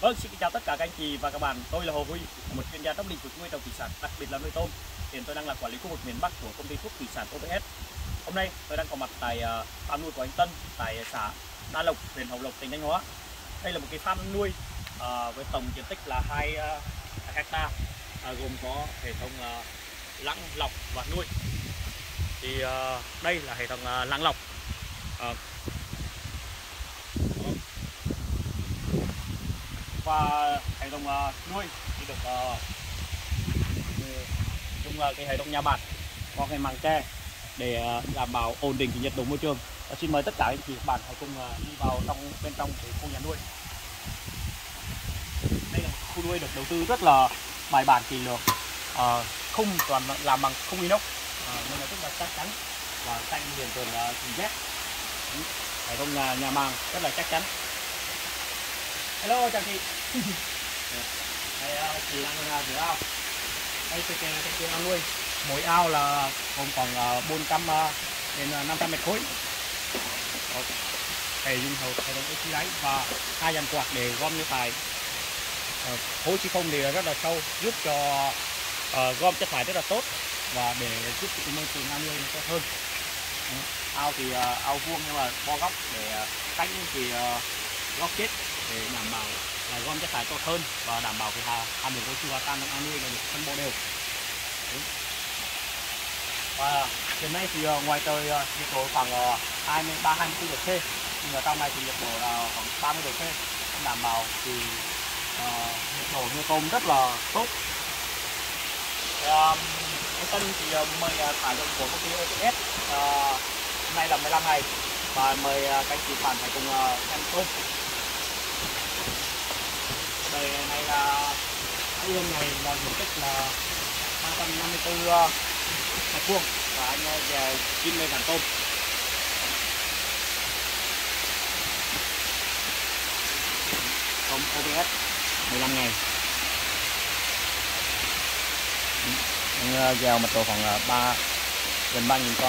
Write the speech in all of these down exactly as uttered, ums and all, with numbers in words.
Vâng, xin chào tất cả các anh chị và các bạn. Tôi là Hồ Huy, một chuyên gia trong lĩnh vực nuôi trồng thủy sản, đặc biệt là nuôi tôm. Hiện tôi đang là quản lý khu vực miền Bắc của công ty thuốc thủy sản o pê ét. Hôm nay tôi đang có mặt tại uh, farm nuôi của anh Tân tại xã Đa Lộc, huyện Hậu Lộc, tỉnh Thanh Hóa. Đây là một cái farm nuôi uh, với tổng diện tích là hai uh, hecta, uh, gồm có hệ thống uh, lắng lọc và nuôi. Thì uh, đây là hệ thống uh, lắng lọc. Uh, và hệ thống uh, nuôi thì được uh, dùng uh, cái hệ thống nhà bạt có cái màng tre để uh, đảm bảo ổn định cái nhiệt độ môi trường. Uh, xin mời tất cả anh chị bạn hãy cùng uh, đi vào trong bên trong cái khu nhà nuôi. Đây là một khu nuôi được đầu tư rất là bài bản kỹ lưỡng, uh, khung toàn làm bằng khung inox uh, nên là rất là chắc chắn và tránh hiện tượng uh, rỉ sét. Hệ thống nhà, nhà màng rất là chắc chắn. Hello chào chị. Đây chị đang rửa ao. Đây cái cái cái ao nuôi, mỗi ao là gồm khoảng bốn trăm đến năm trăm mét khối. Hệ dùng hậu hệ thống oxy đáy và hai dàn quạt để gom nước thải. Hố chi không thì rất là sâu, giúp cho uh, gom chất thải rất là tốt và để giúp cái môi trường ao nuôi nó tốt hơn. Ao thì uh, ao vuông nhưng mà bo góc để uh, tránh cái uh, góc chết để đảm bảo là gom chất thải tốt hơn và đảm bảo cái hàm lượng oxy hòa tan trong ao nuôi là được phân bổ đều. Đúng. Và hiện nay thì uh, ngoài trời uh, nhiệt độ khoảng uh, hai mươi ba hai mươi tư độ C, nhưng ở trong này thì nhiệt độ là khoảng ba mươi độ C, đảm bảo thì uh, nhiệt độ nuôi tôm rất là tốt. Um, anh Tân thì uh, mời uh, thả dụng của công ty o pê ét uh, hôm nay là mười lăm ngày và mời uh, các chị bạn hãy cùng uh, xem tôm. Đây này là cái ương này là diện tích là ba trăm năm mươi tư mét vuông và anh về chín mươi đàn tôm. Tôm o pê ét mười lăm ngày. Anh gieo mật độ khoảng ba gần ba nghìn con.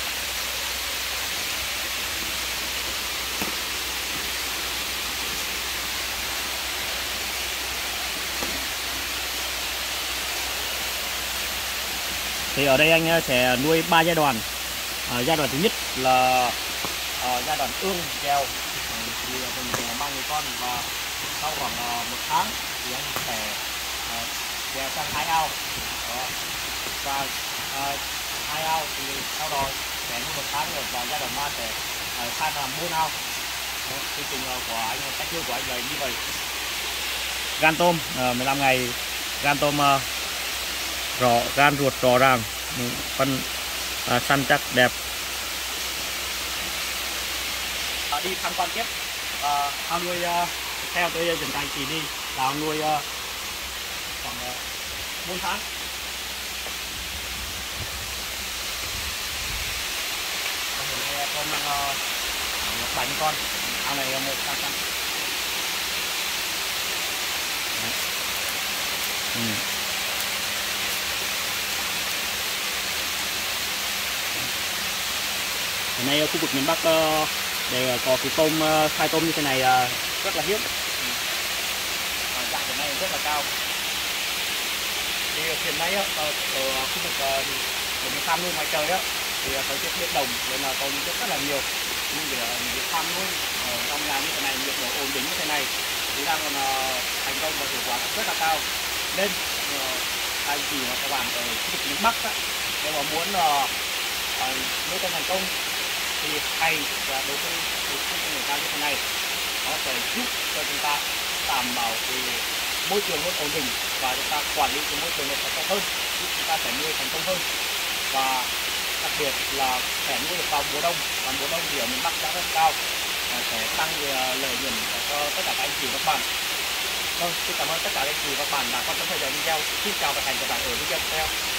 Thì ở đây anh sẽ nuôi ba giai đoạn. À, giai đoạn thứ nhất là à, giai đoạn ương gieo thì mình ba nghìn con, và sau khoảng uh, một tháng thì anh sẽ uh, gieo sang hai ao. Đó. Và uh, hai ao thì sau đó sẽ nuôi một tháng rồi, và giai đoạn ba sẽ uh, sang làm bốn ao. Quy trình uh, của anh, cách nuôi của anh là như vậy. Gan tôm uh, mười lăm ngày, gan tôm uh, rõ gan ruột rõ ràng, phân à, săn chắc đẹp. À, đi tham quan tiếp à, ao nuôi à, theo tôi dẫn các anh chị đi là ao nuôi à, khoảng à, bốn tháng. Hôm nay con đang à, bảy mươi con, ao này một trăm con. Ừ. Hiện nay ở khu vực miền Bắc để có cái tôm khai tôm như thế này rất là hiếm. Giá hiện nay rất là cao. Thì hiện nay ở khu vực của mình farm nuôi ngoài trời thì thời tiết biến động nên là tôm rất rất là nhiều. Nhưng để những farm nuôi ở trong nhà như thế này, nhiệt độ ổn định như thế này thì đang còn thành công và hiệu quả rất là cao. Nên anh chị và các bạn ở khu vực miền Bắc nếu mà muốn nuôi tôm thành công thì hay và đầu tư một công nghệ cao như thế này, nó sẽ giúp cho chúng ta đảm bảo cái môi trường luôn ổn định và chúng ta quản lý cái môi trường này sẽ tốt hơn, giúp chúng ta sẽ nuôi thành công hơn. Và đặc biệt là sẽ nuôi được vào mùa đông, và mùa đông thì ở miền Bắc đã rất cao, sẽ tăng lợi nhuận cho tất cả các anh chị và các bạn. Vâng, xin cảm ơn tất cả các anh chị và các bạn đã quan tâm theo dõi video. Xin chào và hẹn gặp lại ở video tiếp theo.